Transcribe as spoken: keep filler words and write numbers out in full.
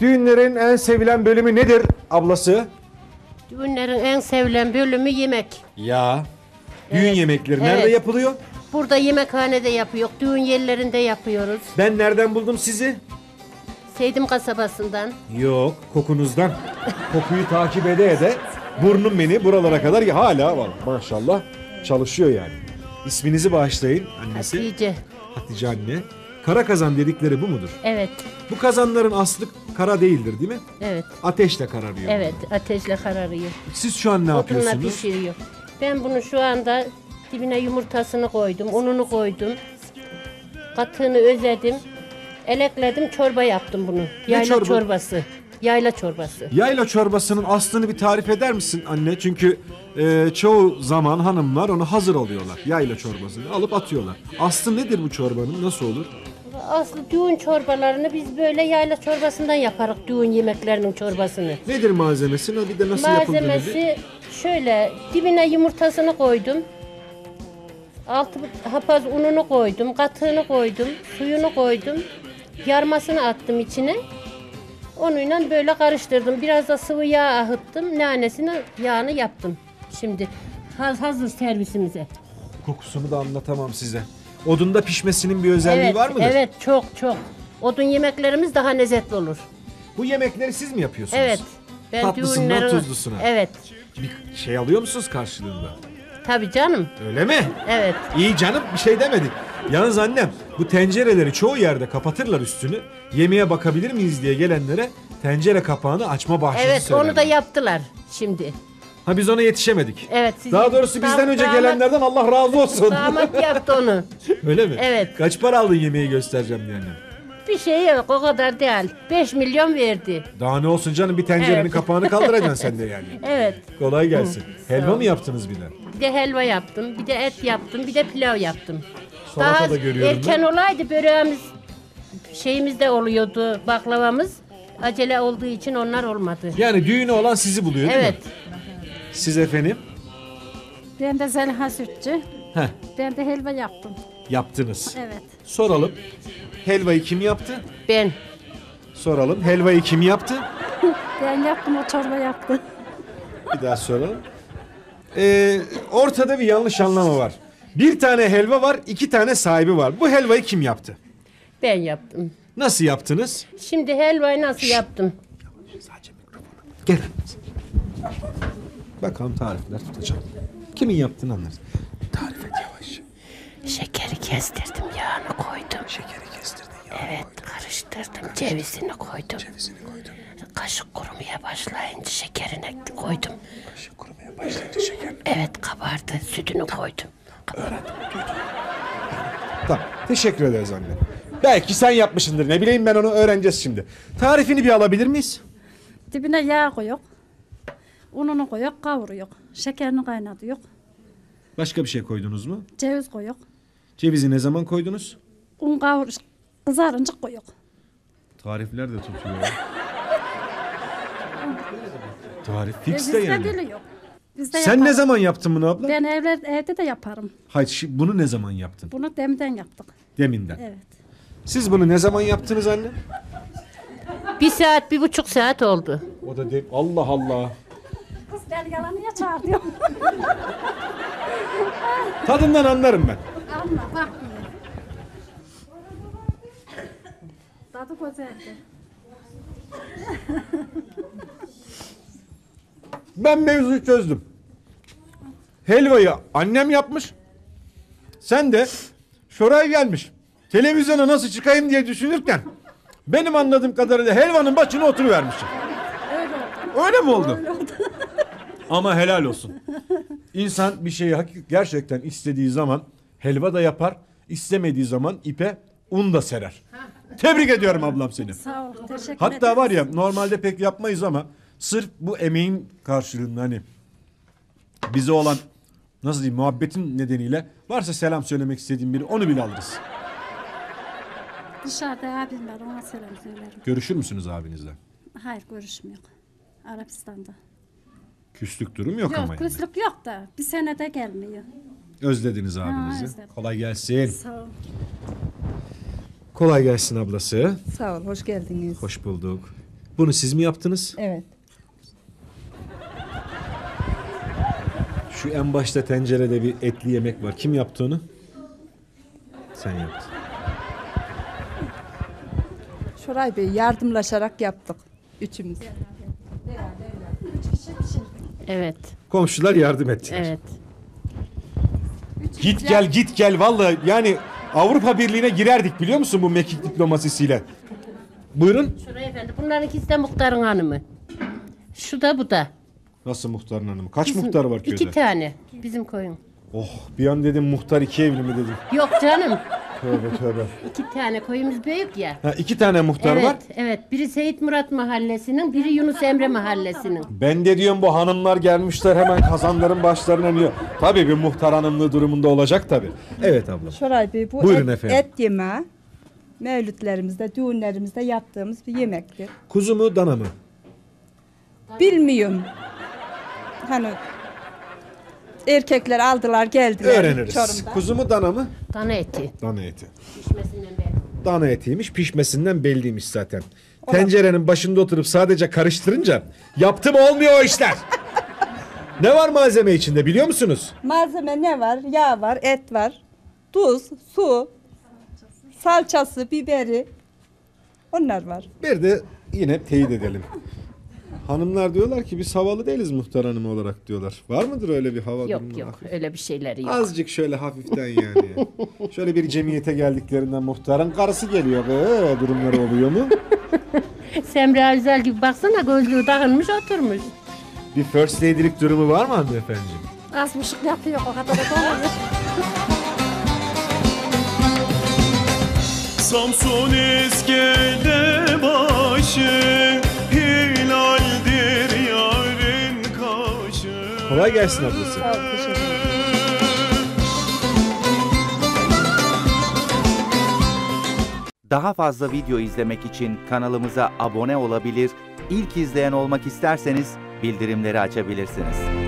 Düğünlerin en sevilen bölümü nedir ablası? Düğünlerin en sevilen bölümü yemek. Ya. Düğün Evet, yemekleri nerede evet. yapılıyor? Burada yemekhanede yapıyor, düğün yerlerinde yapıyoruz. Ben nereden buldum sizi? Seydim kasabasından. Yok, kokunuzdan. Kokuyu takip ede ede burnum beni buralara kadar hala var. Maşallah çalışıyor yani. İsminizi bağışlayın annesi. Hatice. Hatice anne. Kara kazan dedikleri bu mudur? Evet, Bu kazanların aslı kara değildir değil mi? evet, Ateşle kararıyor. evet. Ateşle kararıyor. Siz şu an ne Odunla yapıyorsunuz? pişiriyor. Ben bunu şu anda dibine yumurtasını koydum, ununu koydum. Katığını özledim. Elekledim, çorba yaptım bunu. Yayla çorba? çorbası. Yayla çorbası. Yayla çorbasının aslını bir tarif eder misin anne? Çünkü e, çoğu zaman hanımlar onu hazır alıyorlar. Yayla çorbasını alıp atıyorlar. Aslı nedir bu çorbanın? Nasıl olur? Aslı düğün çorbalarını biz böyle yayla çorbasından yaparız, düğün yemeklerinin çorbasını. Nedir malzemesi? Bir de nasıl yapıldığını bir- Malzemesi şöyle, dibine yumurtasını koydum. Altı hapaz ununu koydum, katığını koydum, suyunu koydum. Yarmasını attım içine. Onunla böyle karıştırdım. Biraz da sıvı yağ ahıttım. Nanesini, yağını yaptım. Şimdi haz- hazır servisimize. Kokusunu da anlatamam size. Odunda pişmesinin bir özelliği Evet, var mıdır? evet çok çok. Odun yemeklerimiz daha lezzetli olur. Bu yemekleri siz mi yapıyorsunuz? Evet. Ben Tatlısından düğünlerin- tuzlusuna. Evet. Bir şey alıyor musunuz karşılığında? Tabii canım. Öyle mi? Evet. İyi canım, bir şey demedik. Yalnız annem, bu tencereleri çoğu yerde kapatırlar üstünü. Yemeğe bakabilir miyiz diye gelenlere tencere kapağını açma bahşişi Evet, söylerler. onu da yaptılar şimdi. Ha, biz ona yetişemedik. Evet. siz- Daha doğrusu bizden Dam- önce damat- gelenlerden Allah razı olsun. Damat yaptı onu. Öyle mi? Evet. Kaç para aldın yemeği göstereceğim diye annem? Bir şey yok, o kadar değil. beş milyon verdi. Daha ne olsun canım, bir tencerenin Evet. kapağını kaldıracaksın sen de yani. Evet. Kolay gelsin. Helva ol. mı yaptınız bir de? Bir de helva yaptım, bir de et yaptım, bir de pilav yaptım. Salata Daha da görüyorum erken ben. olaydı böreğimiz, şeyimiz de oluyordu, baklavamız. Acele olduğu için onlar olmadı. Yani düğünü olan sizi buluyor değil Evet. mi? Siz efendim? Ben de Zeliha Sütçü. Heh, Ben de helva yaptım. yaptınız. Evet. Soralım. Helvayı kim yaptı? Ben. Soralım. Helvayı kim yaptı? Ben yaptım, o çorba yaptı. Bir daha soralım. Ee, ortada bir yanlış anlama var. Bir tane helva var, iki tane sahibi var. Bu helvayı kim yaptı? Ben yaptım. Nasıl yaptınız? Şimdi helvayı nasıl yaptım? Sadece mikrofonu. Gel. Bakalım tarifler tutacağım. Kimin yaptığını anlarız. Tarif et yavaş. Şekeri kestirdim, yağını koydum. Şekeri kestirdin ya. Evet, karıştırdım, cevizini koydum. Cevizini koydun. Kaşık kurumaya başlayınca şekerini koydum. Kaşık kurumaya başlayınca şeker. Evet, kabardı, sütünü koydum. Öğrendim, duydum. Tamam, teşekkür ederiz anne. Belki sen yapmışsındır, ne bileyim ben, onu öğreneceğiz şimdi. Tarifini bir alabilir miyiz? Dibine yağ koyuyor. Ununu koyuyor, kavuruyor. Şekerini kaynatıyor. Başka bir şey koydunuz mu? Ceviz koyuyor. Cevizi ne zaman koydunuz? Un kavur, kızarınca koyuyor. Tarifler de tutuyor ya. Tarif E, fix de bizde yani. dili yok. Bizde Sen yaparız. ne zaman yaptın bunu abla? Ben evler, evde de yaparım. Hayır, şi- bunu ne zaman yaptın? Bunu demden yaptık. Deminden. Evet. Siz bunu ne zaman yaptınız anne? Bir saat, bir buçuk saat oldu. O da de Allah Allah. Kız ben yalan niye çağırıyor? Tadından anlarım ben. Anla bak. Tadı güzeldi. Ben mevzuyu çözdüm. Helvayı annem yapmış. Sen de Şoray gelmiş. Televizyona nasıl çıkayım diye düşünürken benim anladığım kadarıyla helvanın başına oturuvermişsin. Öyle oldu. Öyle mi oldu? Öyle oldu. Ama helal olsun. İnsan bir şeyi hakik gerçekten istediği zaman helva da yapar, istemediği zaman ipe un da serer. Tebrik ediyorum ablam seni. Sağ ol. Teşekkür Hatta ederim. var ya, normalde pek yapmayız ama sırf bu emeğin karşılığında, hani bize olan, nasıl diyeyim, muhabbetin nedeniyle varsa selam söylemek istediğim biri, onu bile alırız. Dışarıda abim var, ona selam söylerim. Görüşür müsünüz abinizle? Hayır, görüşmüyor. Arapistan'da. Küslük durum yok, Yok, ama yani. küslük yok da bir senede gelmiyor. Özlediniz abinizi. özledim. Kolay gelsin. Sağ ol. Kolay gelsin ablası. Sağ ol, hoş geldiniz. Hoş bulduk. Bunu siz mi yaptınız? Evet. Şu en başta tencerede bir etli yemek var. Kim yaptı onu? Sen yaptın. Şoray Bey yardımlaşarak yaptık. Üçümüz. Evet. Komşular yardım ettiler. Evet. Git gel git gel vallahi yani Avrupa Birliği'ne girerdik biliyor musun bu mekik diplomasisiyle? Buyurun. Şuraya efendi. Bunların ikisi de muhtarın hanımı. Şu da bu da. Nasıl muhtarın hanımı? Kaç Bizim- muhtar var köyde? İki tane. Bizim koyun. Oh bir an dedim muhtar iki evli mi dedim. Yok canım. Tövbe tövbe. İki tane koyumuz büyük ya. Ha, iki tane muhtar Evet, var. evet. Biri Seyit Murat Mahallesi'nin, biri Yunus Emre Mahallesi'nin. Ben de diyorum bu hanımlar gelmişler hemen kazanların başlarına iniyor. Tabii bir muhtar hanımlığı durumunda olacak tabii. Evet abla. Şoray Bey bu Buyurun et, efendim. et yemeği mevlütlerimizde, düğünlerimizde yaptığımız bir yemektir. Kuzu mu dana mı? Bilmiyorum. Hani erkekler aldılar geldiler Öğreniriz. Çorum'da. Kuzu mu dana mı? Dana eti. Dana eti. Pişmesinden beri. Dana etiymiş pişmesinden belliymiş zaten. Tencerenin başında oturup sadece karıştırınca yaptım olmuyor o işler. Ne var malzeme içinde biliyor musunuz? Malzeme ne var? Yağ var, et var, tuz, su, salçası, biberi. Onlar var. Bir de yine teyit edelim. Hanımlar diyorlar ki biz havalı değiliz muhtar hanımı olarak diyorlar. Var mıdır öyle bir hava Yok durumu? yok öyle bir şeyleri yok. Azıcık şöyle hafiften yani. Şöyle bir cemiyete geldiklerinden muhtarın karısı geliyor. Ee, durumları oluyor mu? Semra Özel gibi baksana gözlüğü takılmış oturmuş. Bir first lady'lik durumu var mı hanımefendiciğim? Az buçuk yapıyor o kadar da olmuyor. Samsun iskele başı, hilaldir yarın kaşı. Kolay gelsin ablası. Daha fazla video izlemek için kanalımıza abone olabilir, ilk izleyen olmak isterseniz bildirimleri açabilirsiniz.